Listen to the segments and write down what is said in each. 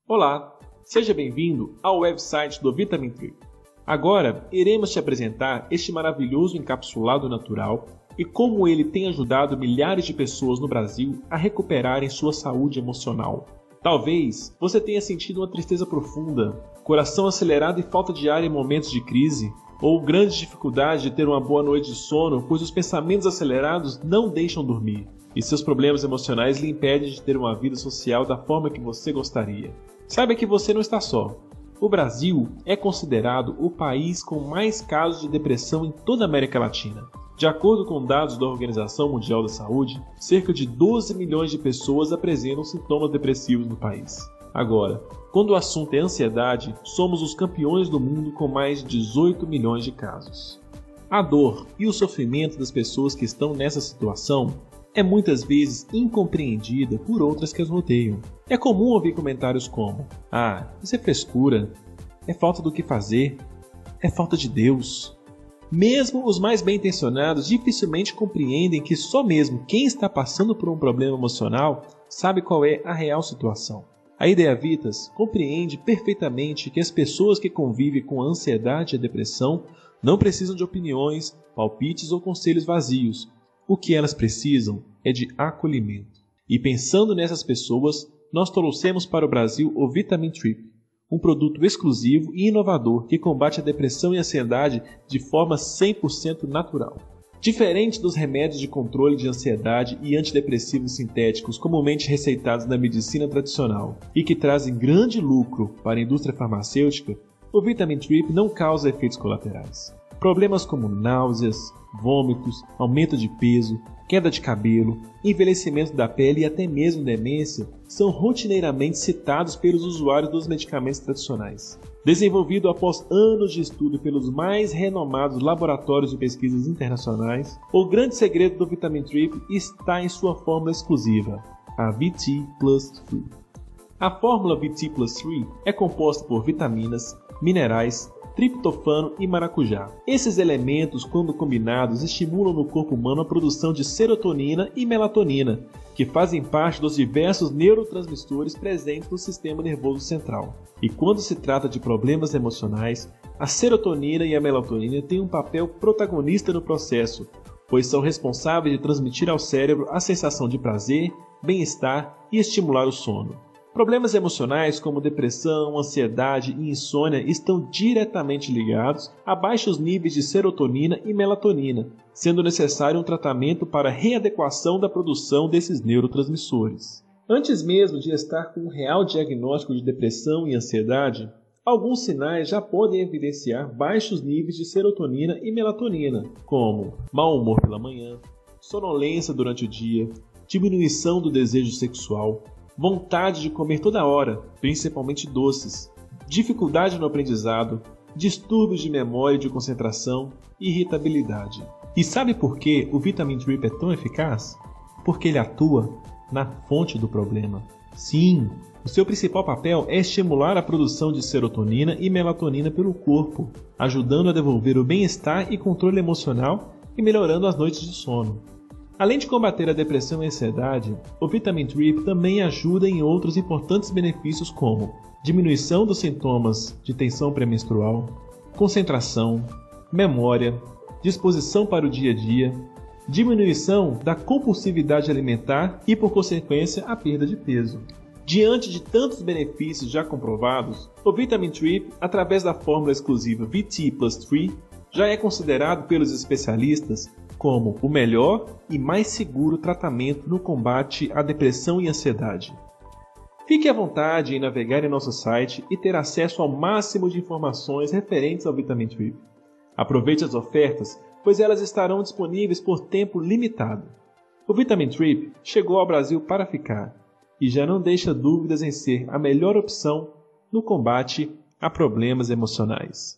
Olá, seja bem-vindo ao website do Vitamin Trip. Agora, iremos te apresentar este maravilhoso encapsulado natural e como ele tem ajudado milhares de pessoas no Brasil a recuperarem sua saúde emocional. Talvez você tenha sentido uma tristeza profunda, coração acelerado e falta de ar em momentos de crise, ou grande dificuldade de ter uma boa noite de sono, pois os pensamentos acelerados não deixam dormir, e seus problemas emocionais lhe impedem de ter uma vida social da forma que você gostaria. Saiba que você não está só. O Brasil é considerado o país com mais casos de depressão em toda a América Latina. De acordo com dados da Organização Mundial da Saúde, cerca de 12 milhões de pessoas apresentam sintomas depressivos no país. Agora, quando o assunto é ansiedade, somos os campeões do mundo com mais de 18 milhões de casos. A dor e o sofrimento das pessoas que estão nessa situação é muitas vezes incompreendida por outras que as rodeiam. É comum ouvir comentários como: "Ah, isso é frescura, é falta do que fazer, é falta de Deus." Mesmo os mais bem-intencionados dificilmente compreendem que só mesmo quem está passando por um problema emocional sabe qual é a real situação. A Ideavitas compreende perfeitamente que as pessoas que convivem com a ansiedade e a depressão não precisam de opiniões, palpites ou conselhos vazios. O que elas precisam é de acolhimento. E pensando nessas pessoas, nós trouxemos para o Brasil o Vitamin Trip, um produto exclusivo e inovador que combate a depressão e a ansiedade de forma 100% natural. Diferente dos remédios de controle de ansiedade e antidepressivos sintéticos comumente receitados na medicina tradicional e que trazem grande lucro para a indústria farmacêutica, o Vitamin Trip não causa efeitos colaterais. Problemas como náuseas, vômitos, aumento de peso, queda de cabelo, envelhecimento da pele e até mesmo demência são rotineiramente citados pelos usuários dos medicamentos tradicionais. Desenvolvido após anos de estudo pelos mais renomados laboratórios de pesquisas internacionais, o grande segredo do Vitamin Trip está em sua fórmula exclusiva, a VT Plus 3. A fórmula VT Plus 3 é composta por vitaminas, minerais, triptofano e maracujá. Esses elementos, quando combinados, estimulam no corpo humano a produção de serotonina e melatonina, que fazem parte dos diversos neurotransmissores presentes no sistema nervoso central. E quando se trata de problemas emocionais, a serotonina e a melatonina têm um papel protagonista no processo, pois são responsáveis de transmitir ao cérebro a sensação de prazer, bem-estar e estimular o sono. Problemas emocionais como depressão, ansiedade e insônia estão diretamente ligados a baixos níveis de serotonina e melatonina, sendo necessário um tratamento para readequação da produção desses neurotransmissores. Antes mesmo de estar com um real diagnóstico de depressão e ansiedade, alguns sinais já podem evidenciar baixos níveis de serotonina e melatonina, como mau humor pela manhã, sonolência durante o dia, diminuição do desejo sexual, vontade de comer toda hora, principalmente doces, dificuldade no aprendizado, distúrbios de memória e de concentração e irritabilidade. E sabe por que o Vitamin Trip é tão eficaz? Porque ele atua na fonte do problema. Sim, o seu principal papel é estimular a produção de serotonina e melatonina pelo corpo, ajudando a devolver o bem-estar e controle emocional e melhorando as noites de sono. Além de combater a depressão e a ansiedade, o Vitamin Trip também ajuda em outros importantes benefícios como diminuição dos sintomas de tensão pré-menstrual, concentração, memória, disposição para o dia a dia, diminuição da compulsividade alimentar e, por consequência, a perda de peso. Diante de tantos benefícios já comprovados, o Vitamin Trip, através da fórmula exclusiva VT Plus 3, já é considerado pelos especialistas como o melhor e mais seguro tratamento no combate à depressão e ansiedade. Fique à vontade em navegar em nosso site e ter acesso ao máximo de informações referentes ao Vitamin Trip. Aproveite as ofertas, pois elas estarão disponíveis por tempo limitado. O Vitamin Trip chegou ao Brasil para ficar e já não deixa dúvidas em ser a melhor opção no combate a problemas emocionais.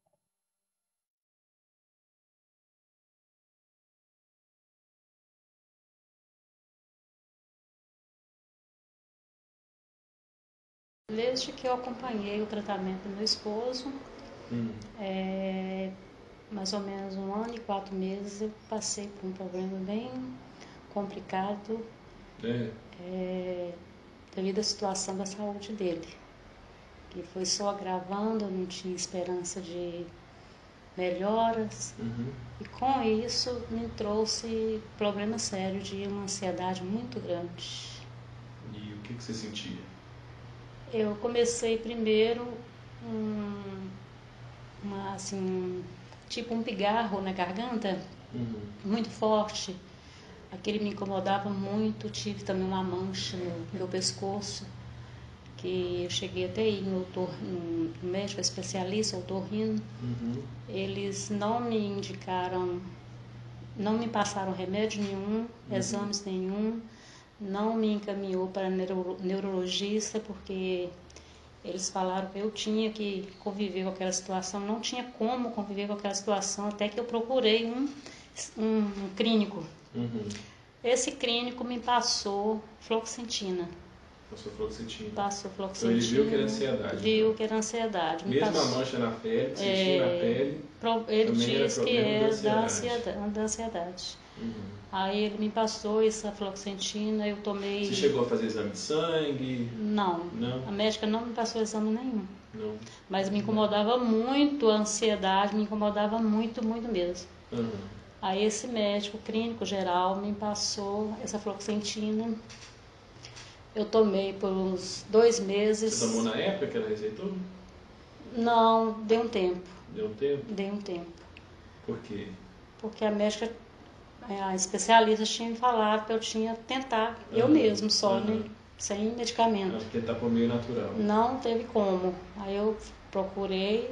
Desde que eu acompanhei o tratamento do meu esposo, mais ou menos 1 ano e 4 meses, eu passei por um problema bem complicado devido à situação da saúde dele. que foi só agravando, eu não tinha esperança de melhoras. E com isso me trouxe problema sério de uma ansiedade muito grande. E o que você sentia? Eu comecei primeiro tipo um pigarro na garganta, muito forte. Aquele me incomodava muito. Tive também uma mancha no meu pescoço, que eu cheguei até ir no médico especialista, otorrino. Eles não me indicaram, não me passaram remédio nenhum, exames nenhum, não me encaminhou para neurologista, porque eles falaram que eu tinha que conviver com aquela situação, não tinha como conviver com aquela situação, até que eu procurei um clínico. Esse clínico me passou fluoxetina. Passou fluoxetina. Então ele viu que era ansiedade. Viu que era ansiedade. Mesmo a mancha na pele, que você tinha na pele, ele diz que é da ansiedade. Aí ele me passou essa fluoxetina, eu tomei... Você chegou a fazer exame de sangue? Não. A médica não me passou exame nenhum. Não. Mas me incomodava muito a ansiedade, me incomodava muito, muito mesmo. Aí esse médico clínico geral me passou essa fluoxetina. Eu tomei por uns 2 meses. Você tomou na época que ela receitou? Não, deu um tempo. Deu um tempo? Deu um tempo. Por quê? Porque a médica, a especialista tinha me falado que eu tinha que tentar eu mesmo, só, né? Sem medicamento. Tentar por meio natural. Não teve como. Aí eu procurei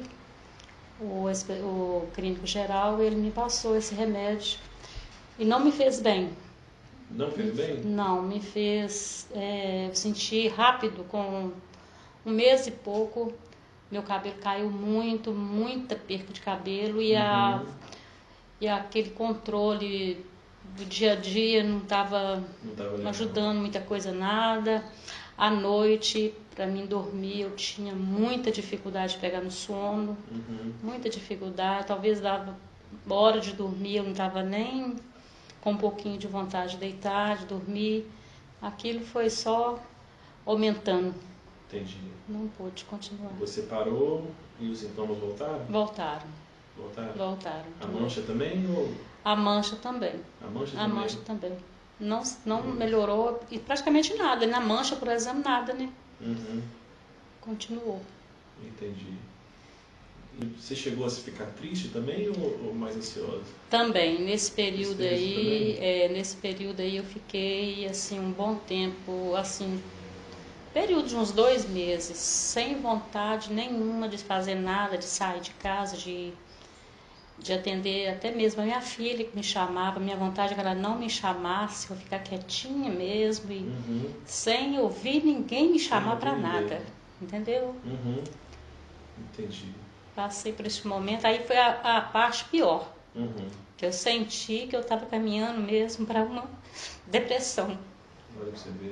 o clínico geral, ele me passou esse remédio e não me fez bem. Não fez bem? Não, me fez sentir rápido. Com 1 mês e pouco, meu cabelo caiu muito, muita perca de cabelo, e aquele controle do dia a dia não estava ajudando muita coisa, nada. À noite, para mim dormir, eu tinha muita dificuldade de pegar no sono, muita dificuldade. Talvez dava hora de dormir, eu não estava nem com um pouquinho de vontade de deitar, de dormir. Aquilo foi só aumentando. Entendi. Não pude continuar. Você parou e os sintomas voltaram? Voltaram. A mancha também? Ou... A mancha também. A mancha também. Não melhorou e praticamente nada. Na mancha, por exemplo, nada, né? Continuou. Entendi. E você chegou a ficar triste também ou mais ansiosa? Também. Nesse período aí eu fiquei assim um bom tempo, assim, período de uns 2 meses, sem vontade nenhuma de fazer nada, de sair de casa, de atender até mesmo a minha filha, que me chamava. Minha vontade era que ela não me chamasse, eu ficar quietinha mesmo, e sem ouvir ninguém me chamar para nada, entendeu? Entendi. Passei por esse momento, aí foi a parte pior, que eu senti que eu estava caminhando mesmo para uma depressão. Olha pra você ver.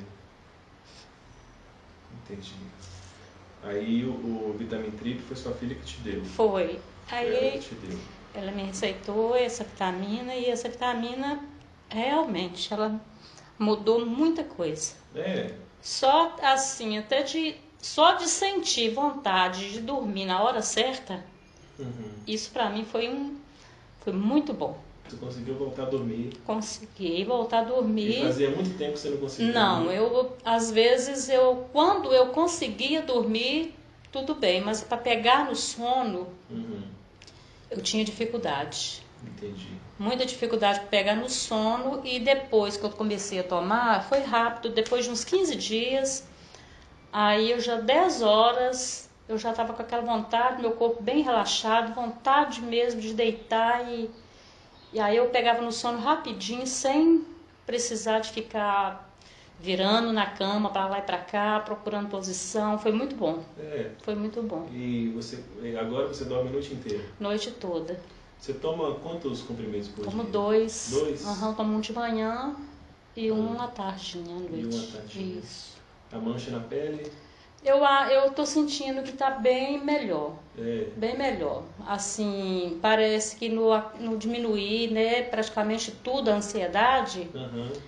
Entendi. Aí o Vitamin Trip foi sua filha que te deu? Foi. Aí ela que te deu. Ela me receitou essa vitamina, e essa vitamina realmente ela mudou muita coisa. Só assim, só de sentir vontade de dormir na hora certa, isso pra mim foi muito bom. Você conseguiu voltar a dormir? Consegui voltar a dormir. E fazia muito tempo que você não conseguia dormir? Não, às vezes quando eu conseguia dormir, tudo bem, mas para pegar no sono, eu tinha dificuldade. Entendi. Muita dificuldade para pegar no sono, e depois que eu comecei a tomar, foi rápido, depois de uns 15 dias, aí eu já 10 horas, eu já estava com aquela vontade, meu corpo bem relaxado, vontade mesmo de deitar, e aí eu pegava no sono rapidinho, sem precisar de ficar virando na cama para lá e para cá, procurando posição. Foi muito bom. Foi muito bom. E agora você dorme a noite inteira? Noite toda. Você toma quantos comprimidos por dia? Tomo 2. 2? Tomo um de manhã e um à tardinha, à noite. E um à tardinha. Isso. A mancha na pele? Eu tô sentindo que tá bem melhor. Bem melhor. Assim, parece que no diminuir, né, praticamente tudo, a ansiedade,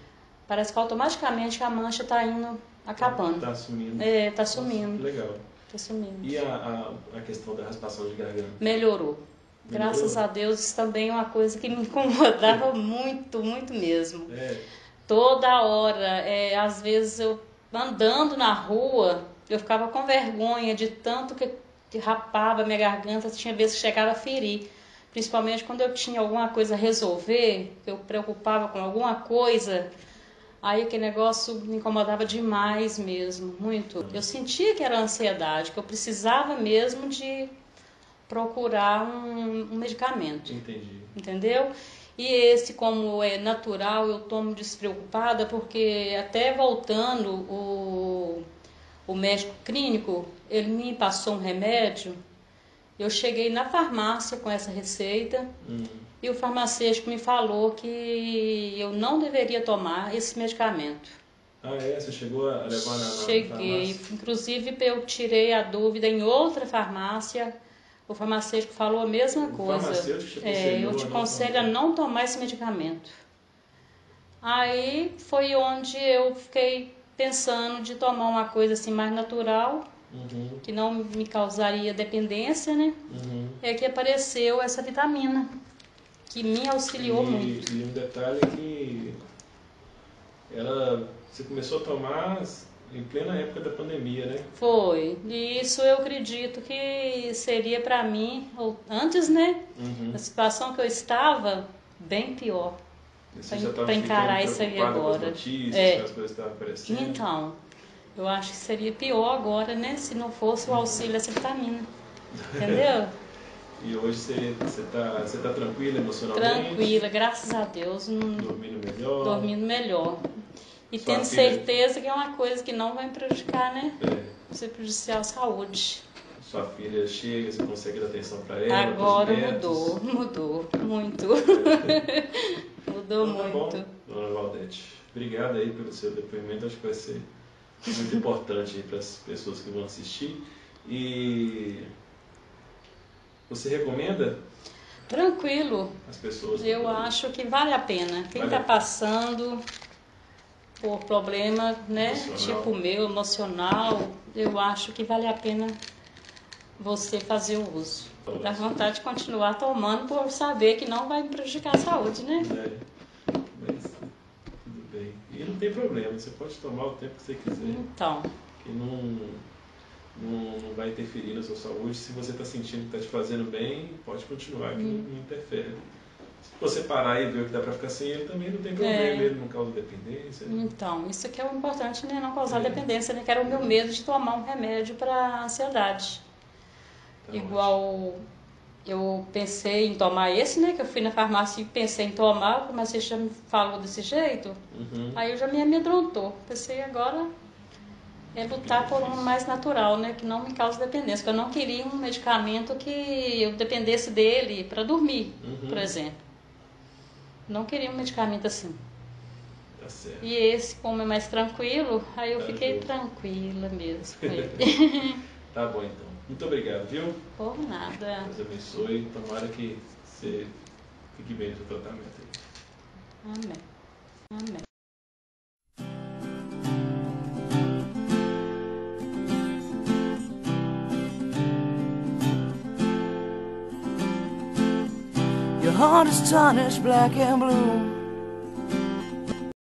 parece que automaticamente a mancha tá indo acabando. Tá sumindo. Tá sumindo. Nossa, legal. facilmente. E a questão da raspação de garganta? Melhorou. Graças a Deus, isso também é uma coisa que me incomodava muito, muito mesmo. Toda hora, às vezes eu andando na rua, eu ficava com vergonha de tanto que rapava minha garganta, tinha vezes que chegava a ferir. Principalmente quando eu tinha alguma coisa a resolver, eu preocupava com alguma coisa, aí aquele negócio me incomodava demais mesmo, muito. Eu sentia que era ansiedade, que eu precisava mesmo de procurar um medicamento. Entendi. Entendeu? E esse, como é natural, eu tomo despreocupada, porque até voltando, o médico clínico, ele me passou um remédio. Eu cheguei na farmácia com essa receita e o farmacêutico me falou que eu não deveria tomar esse medicamento. Ah, é? Você chegou a levar na Cheguei. farmácia? Inclusive, eu tirei a dúvida em outra farmácia. O farmacêutico falou a mesma coisa. Eu te aconselho a não tomar esse medicamento. Aí foi onde eu fiquei pensando de tomar uma coisa assim mais natural, que não me causaria dependência, né? É que apareceu essa vitamina, que me auxiliou muito. E um detalhe que você começou a tomar em plena época da pandemia, né? Foi. E isso eu acredito que seria para mim, antes, né? Na situação que eu estava, bem pior. Para encarar isso aí agora. As coisas que estavam aparecendo. Então, eu acho que seria pior agora, né? Se não fosse o auxílio dessa vitamina. Entendeu? E hoje você tá tranquila emocionalmente? Tranquila, graças a Deus. Dormindo melhor? Dormindo melhor. E tendo certeza que é uma coisa que não vai me prejudicar, né? Ser prejudicial à saúde. Sua filha chega, você consegue dar atenção para ela? Agora mudou muito. Mudou então, muito. Bom, dona Valdete, obrigado aí pelo seu depoimento, acho que vai ser muito importante para as pessoas que vão assistir. E você recomenda? Tranquilo. As pessoas? Eu acho que vale a pena. Quem está passando por problema, né, tipo o meu, emocional, eu acho que vale a pena você fazer o uso. Dá vontade de continuar tomando por saber que não vai me prejudicar a saúde, né? Mas tudo bem. E não tem problema, você pode tomar o tempo que você quiser. Então. Que não vai interferir na sua saúde. Se você está sentindo que está te fazendo bem, pode continuar, que não interfere. Se você parar e ver o que dá para ficar sem ele, também não tem problema, ele não causa dependência. Então, isso que é o importante, né? Não causar dependência, né? Que era o meu medo de tomar um remédio para ansiedade. Tá. Igual eu pensei em tomar esse, né? Que eu fui na farmácia e pensei em tomar, mas você já me falou desse jeito, aí eu já me amedrontou. Pensei agora lutar por um mais natural, né? Que não me cause dependência. Porque eu não queria um medicamento que eu dependesse dele para dormir, por exemplo. Não queria um medicamento assim. Tá certo. E esse, como é mais tranquilo, aí eu fiquei tranquila mesmo com ele. Tá bom, então. Muito obrigado, viu? Por nada. Deus abençoe. Tomara que você fique bem no seu tratamento aí. Amém. Amém. Your heart is tarnished black and blue.